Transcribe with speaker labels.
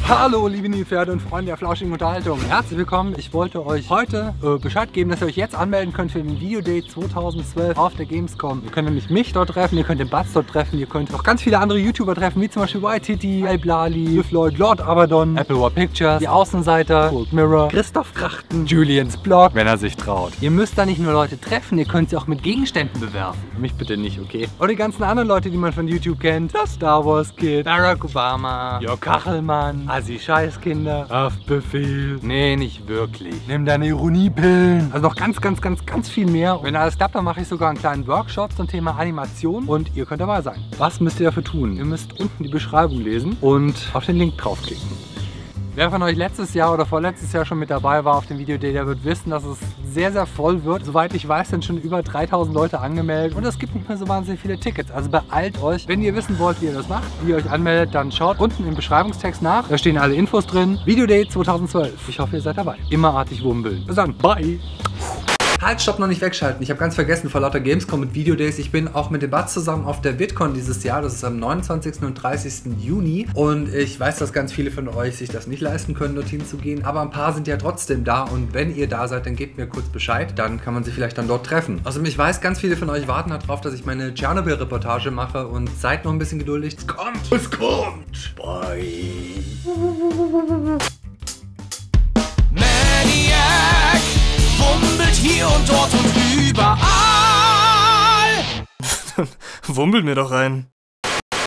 Speaker 1: Hallo liebe Nilpferde und Freunde der flauschigen Unterhaltung. Herzlich willkommen. Ich wollte euch heute Bescheid geben, dass ihr euch jetzt anmelden könnt für den Videodate 2012 auf der Gamescom. Ihr könnt nämlich mich dort treffen, ihr könnt den Batz dort treffen, ihr könnt auch ganz viele andere YouTuber treffen, wie zum Beispiel White Blali, Floyd, Lord Abaddon, Apple War Pictures, die Außenseiter, Cold Mirror, Christoph Krachten, Julians Blog, wenn er sich traut. Ihr müsst da nicht nur Leute treffen, ihr könnt sie auch mit Gegenständen bewerfen. Mich bitte nicht, okay? Oder die ganzen anderen Leute, die man von YouTube kennt. Das Star Wars Kid, Barack Obama, Jörg Kachelmann, Assi-Scheißkinder, Haftbefehl. Nee, nicht wirklich. Nimm deine Ironiepillen. Also noch ganz viel mehr. Wenn alles klappt, dann mache ich sogar einen kleinen Workshop zum Thema Animation und ihr könnt dabei sein. Was müsst ihr dafür tun? Ihr müsst unten die Beschreibung lesen und auf den Link draufklicken. Wer von euch letztes Jahr oder vorletztes Jahr schon mit dabei war auf dem Videodate, der wird wissen, dass es sehr voll wird. Soweit ich weiß, sind schon über 3000 Leute angemeldet und es gibt nicht mehr so wahnsinnig viele Tickets. Also beeilt euch. Wenn ihr wissen wollt, wie ihr das macht, wie ihr euch anmeldet, dann schaut unten im Beschreibungstext nach. Da stehen alle Infos drin. Videodate 2012. Ich hoffe, ihr seid dabei. Immer artig wumbeln. Bis dann. Bye. Halt, stopp, noch nicht wegschalten. Ich habe ganz vergessen, vor lauter Gamescom mit Videodays. Ich bin auch mit dem Batz zusammen auf der VidCon dieses Jahr. Das ist am 29. und 30. Juni. Und ich weiß, dass ganz viele von euch sich das nicht leisten können, dorthin zu gehen. Aber ein paar sind ja trotzdem da. Und wenn ihr da seid, dann gebt mir kurz Bescheid. Dann kann man sich vielleicht dann dort treffen. Außerdem, ich weiß, ganz viele von euch warten darauf, dass ich meine Tschernobyl-Reportage mache. Und seid noch ein bisschen geduldig. Es kommt! Es kommt! Bye!
Speaker 2: Maniac wummelt hier und dort und überall.
Speaker 3: Wummelt mir doch rein.